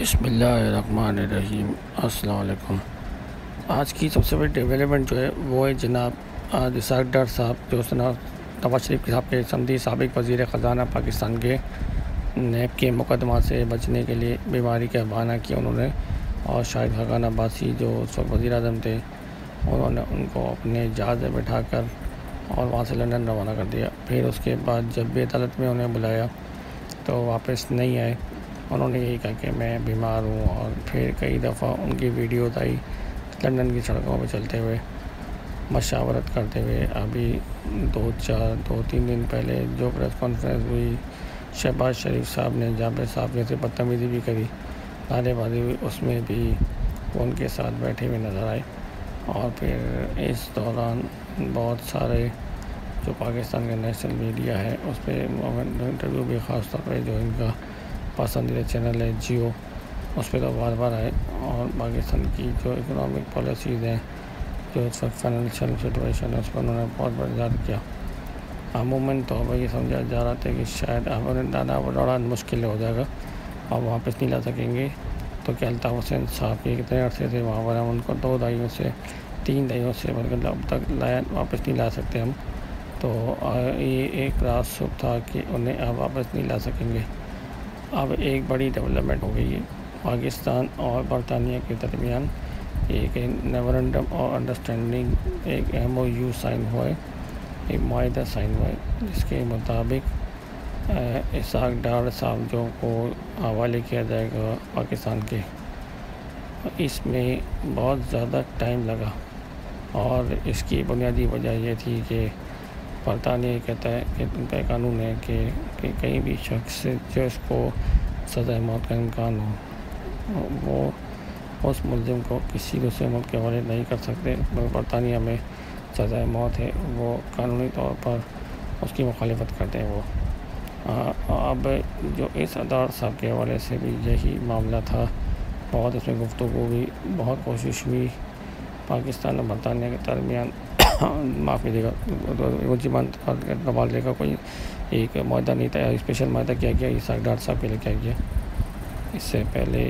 بسم اللہ الرحمن الرحیم۔ السلام علیکم۔ آج کی سب سے بڑی ڈیولپمنٹ جو ہے وہ ہے جناب اسحاق ڈار صاحب، جو نواز شریف صاحب کے سمدی سابق وزیر خزانہ پاکستان کے نیب کے مقدمات سے بچنے کے لیے بیماری کا بہانہ کیا انہوں نے، اور شاہد خاقان عباسی جو اس وقت وزیر اعظم تھے انہوں نے ان کو اپنے جہاز میں بٹھا کر اور وہاں سے لندن روانہ کر دیا۔ پھر اس کے بعد جب بھی عدالت میں انہیں بلایا تو واپس نہیں آئے، انہوں نے یہی کہا کہ میں بیمار ہوں، اور پھر کئی دفعہ ان کی ویڈیوز آئی لندن کی سڑکوں پہ چلتے ہوئے مشاورت کرتے ہوئے۔ ابھی دو تین دن پہلے جو پریس کانفرنس ہوئی، شہباز شریف صاحب نے جابر صاحب سے بدتمیزی بھی کری، نعرے بازی ہوئی، اس میں بھی وہ ان کے ساتھ بیٹھے ہوئے نظر آئے۔ اور پھر اس دوران بہت سارے جو پاکستان کا نیشنل میڈیا ہے اس پہ انٹرویو بھی، خاص طور پہ جو ان کا پسندیدہ چینل ہے جیو، اس پہ تو بار بار آئے، اور پاکستان کی جو اکنامک پالیسیز ہیں، جو اس وقت فائنینشیل سچویشن ہے، اس پر انہوں نے بہت بڑا اظہار کیا۔ عموماً طور پر یہ سمجھا جا رہا تھا کہ شاید بڑا مشکل ہو جائے گا اور واپس نہیں لا سکیں گے، تو کہ الطاف حسین صاحب کے کتنے عرصے سے وہاں پر ہم ان کو 2 دہائیوں سے 3 دہائیوں سے بلکہ اب تک واپس نہیں لا سکتے ہم، تو یہ ایک راز صبح تھا کہ انہیں اب واپس نہیں لا سکیں گے۔ اب ایک بڑی ڈیولپمنٹ ہو گئی ہے، پاکستان اور برطانیہ کے درمیان ایک میمورنڈم اور انڈرسٹینڈنگ، ایک MOU سائن ہوا ہے، ایک معاہدہ سائن ہوا ہے، جس کے مطابق اسحاق ڈار صاحب جو کو حوالے کیا جائے گا پاکستان کے۔ اس میں بہت زیادہ ٹائم لگا، اور اس کی بنیادی وجہ یہ تھی کہ برطانیہ کہتا ہے کہ ان کا قانون ہے کہ کہیں بھی شخص جو اس کو سزائے موت کا امکان ہو، وہ اس ملزم کو کسی دوسرے ملک کے حوالے نہیں کر سکتے۔ برطانیہ میں سزائے موت ہے، وہ قانونی طور پر اس کی مخالفت کرتے ہیں وہ۔ اب جو اس ڈار صاحب کے حوالے سے بھی یہی معاملہ تھا، بہت اس میں گفتگو ہوئی، بہت کوشش ہوئی پاکستان اور برطانیہ کے درمیان معافی دے گا کا کوئی ایک معاہدہ نہیں تھا، اسپیشل معاہدہ کیا گیا اسحاق ڈار صاحب کے لیے کیا گیا۔ اس سے پہلے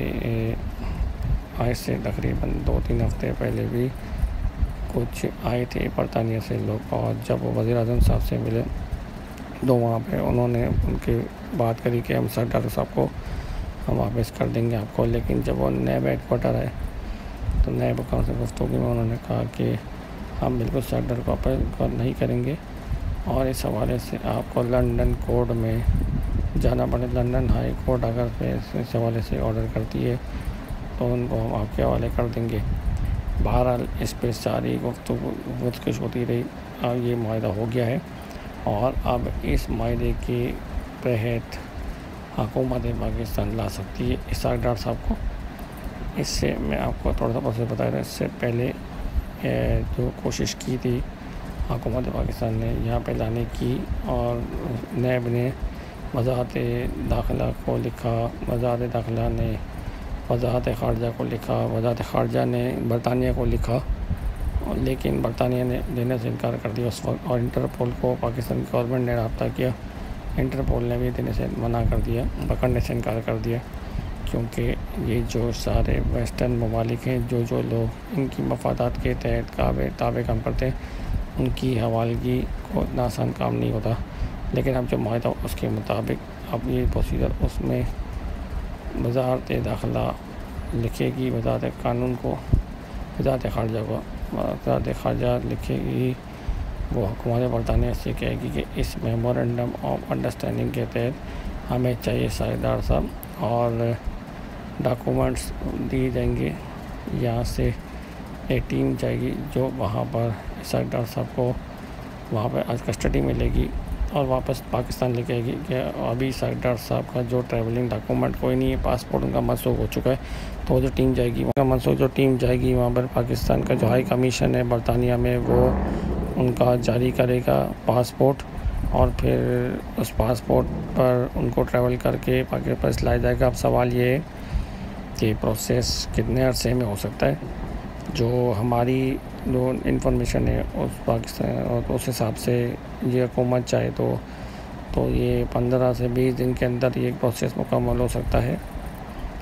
آج سے تقریباً 2-3 ہفتے پہلے بھی کچھ آئے تھے برطانیہ سے لوگ، اور جب وہ وزیر اعظم صاحب سے ملے تو وہاں پہ انہوں نے ان کی بات کری کہ ہم اسحاق ڈار صاحب کو ہم واپس کر دیں گے آپ کو، لیکن جب وہ نیب ہیڈ کوارٹر آئے تو نیب حکام سے گفتگو میں انہوں نے کہا کہ ہم بالکل اسحاق ڈار کو واپس نہیں کریں گے، اور اس حوالے سے آپ کو لندن کورٹ میں جانا پڑے۔ لندن ہائی کورٹ اگر اس حوالے سے آرڈر کرتی ہے تو ان کو ہم آپ کے حوالے کر دیں گے۔ بہرحال اس پہ ساری گفتگو ہوتی رہی، اب یہ معاہدہ ہو گیا ہے، اور اب اس معاہدے کے تحت حکومت پاکستان لا سکتی ہے اسحاق ڈار صاحب کو۔ اس سے میں آپ کو تھوڑا سا پروسیس بتا رہا، اس سے پہلے جو کوشش کی تھی حکومت پاکستان نے یہاں پہ لانے کی، اور نیب نے وزارت داخلہ کو لکھا، وزارت داخلہ نے وزارت خارجہ کو لکھا، وزارت خارجہ نے برطانیہ کو لکھا، لیکن برطانیہ نے دینے سے انکار کر دیا اس وقت، اور انٹرپول کو پاکستان کی گورنمنٹ نے رابطہ کیا، انٹرپول نے بھی دینے سے منع کر دیا، پکڑنے سے انکار کر دیا، کیونکہ یہ جو سارے ویسٹرن ممالک ہیں، جو لوگ ان کی مفادات کے تحت تابع کام کرتے ہیں، ان کی حوالگی کو اتنا آسان کام نہیں ہوتا۔ لیکن اب جو معاہدہ اس کے مطابق اب یہ پروسیجر، اس میں وزارت داخلہ لکھے گی وزارت قانون کو، وزارت خارجہ لکھے گی، وہ حکومت برطانیہ سے کہے گی کہ اس میمورنڈم آف انڈرسٹینڈنگ کے تحت ہمیں چاہیے اسحاق ڈار صاحب، اور ڈاکومنٹس دیے جائیں گے۔ یہاں سے ایک ٹیم جائے گی جو وہاں پر اسحاق ڈار صاحب کو وہاں پہ آج کسٹڈی میں لے گی اور واپس پاکستان لے کے آئے گی، کہ ابھی اسحاق ڈار صاحب کا جو ٹریولنگ ڈاکومنٹ کوئی نہیں ہے، پاسپورٹ ان کا منسوخ ہو چکا ہے، تو وہ جو ٹیم جائے گی وہاں پر پاکستان کا جو ہائی کمیشن ہے برطانیہ میں، وہ ان کا جاری کرے گا پاسپورٹ، اور پھر اس پاسپورٹ پر ان کو ٹریول کر کے پاکستان لایا جائے گا۔ اب سوال یہ ہے کہ پروسیس کتنے عرصے میں ہو سکتا ہے؟ جو ہماری جو انفارمیشن ہے اس پاکستان اور اس حساب سے یہ حکومت چاہے تو یہ 15 سے 20 دن کے اندر یہ پروسیس مکمل ہو سکتا ہے،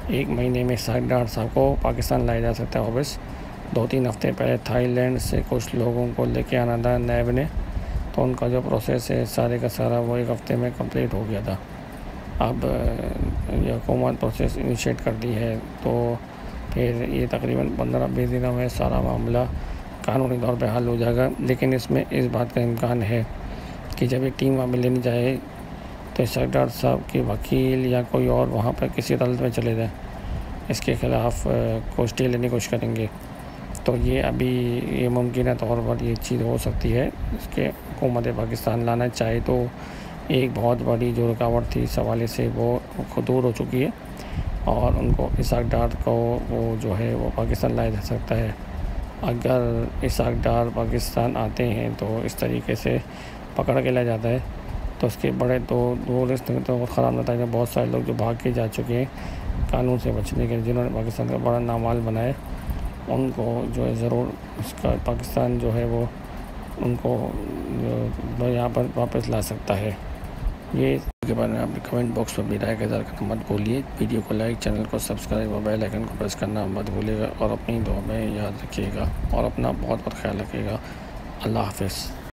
1 مہینے میں اسحاق ڈار صاحب کو پاکستان لایا جا سکتا ہے واپس۔ 2-3 ہفتے پہلے تھائی لینڈ سے کچھ لوگوں کو لے کے آنا تھا نیب نے، تو ان کا جو پروسیس ہے سارے کا سارا وہ 1 ہفتے میں کمپلیٹ ہو گیا تھا۔ اب یہ حکومت پروسیس انیشیٹ کر دی ہے، تو پھر یہ تقریباً 15-20 دنوں میں سارا معاملہ قانونی طور پہ حل ہو جائے گا۔ لیکن اس میں اس بات کا امکان ہے کہ جب یہ ٹیم وہاں پہ لینے جائے تو اسحاق ڈار صاحب کے وکیل یا کوئی اور وہاں پہ کسی عدالت میں چلے جائیں، اس کے خلاف کوئی اسٹے لینے کی کوشش کریں گے، تو یہ ابھی یہ ممکنہ طور پر یہ چیز ہو سکتی ہے۔ اس کے حکومت پاکستان لانا چاہے تو ایک بہت بڑی جو رکاوٹ تھی اس حوالے سے وہ دور ہو چکی ہے، اور ان کو اسحاق ڈار کو وہ جو ہے وہ پاکستان لایا جا سکتا ہے۔ اگر اسحاق ڈار پاکستان آتے ہیں تو اس طریقے سے پکڑ کے لیا جاتا ہے تو اس کے بڑے دو رشتے تو خراب نتائج ہیں۔ بہت سارے لوگ جو بھاگ کے جا چکے ہیں قانون سے بچنے کے، جنہوں نے پاکستان کا بڑا نامال بنایا، ان کو جو ہے ضرور اس کا پاکستان جو ہے وہ ان کو یہاں پر واپس لا سکتا ہے۔ یہ کے بارے میں اپنے کمنٹ باکس میں بھی رائے کا اظہار کرنا مت بھولیے۔ ویڈیو کو لائک، چینل کو سبسکرائب اور بیل آئیکن کو پریس کرنا مت بھولیے گا، اور اپنی دعا میں یاد رکھیے گا اور اپنا بہت خیال رکھیے گا۔ اللہ حافظ۔